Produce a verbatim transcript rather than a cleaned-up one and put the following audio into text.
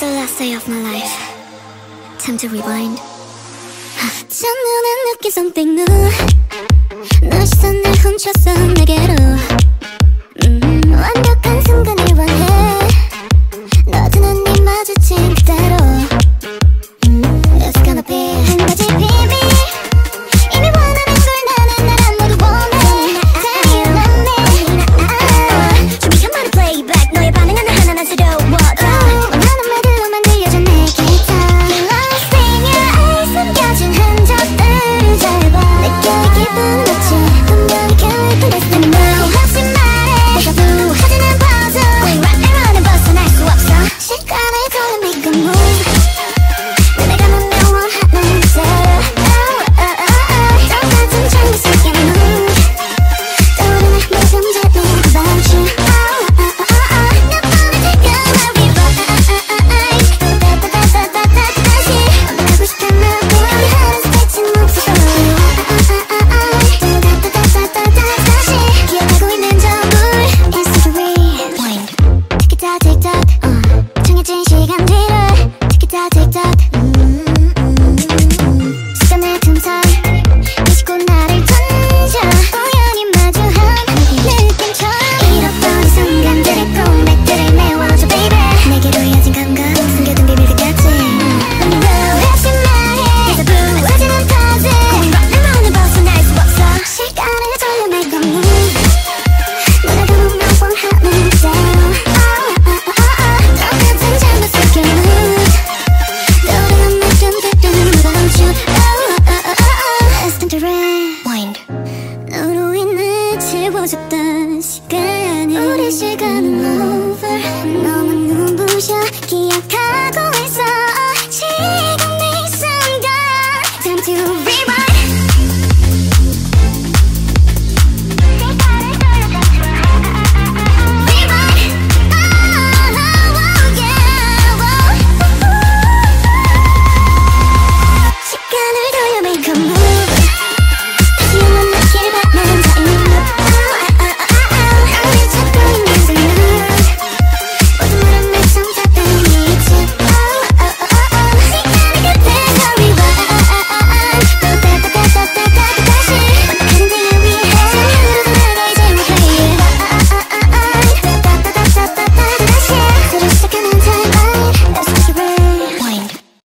the last day of my life. Time to rewind. 첫눈에 느낀 something new. 너 시선을 훔쳤어 내게로. 음, 완벽한 순간을 원해. 너 두 눈이 마주친 그대로. 음, It's gonna be 한 가지 비밀. 이미 원하는 걸 나는 나랑 모두 원해. Tell you love me. 아, 준비한 말을 playback. 너의 반응은 하나하나 새로워. 원하는 말들로만 들려줘 내 기타. Lost in your eyes 숨겨진 흔적들을 잘 봐. 느껴 기분 마치 분명히 결국 냈을 now. 혹시 말해 내가 부하지는 puzzle. Going round and round and 벗어날 수 없어. 시간을 돌려 make a move. 내가 넌 원하는 대로. 똑같은 장미 속에 move. 떠오르는 모든 재미 about you. 몇 번을 지금 I rewind. 다시 완벽하고 싶다면 우리 하는 스케치는 없어. 다시 기억하고 있는 전부 It's a rewind. 티키타 틱탁 정해진 시간들을 티키타 틱탁 시간의 틈사 비집고 나를 던져 우연히 마주한 느낌처럼 잃어버린 순간들의 공백들을 메워줘 baby. 내게로 이어진 감각 숨겨둔 비밀들 같이 혹시 말해 내가 부하지는 puzzle. Going round and round and 벗어날 수 없어. 시간을 돌려 make a move. 내가 너무 원하는 대로. 똑같은 장면 속에 move. 떠오르는 모든 것들은 about you. It's time to rewind. 너로 인해 채워졌던 시간이 우리 시간은 over. 너무 눈부셔 기억하고 있어 지금 이 순간. Time to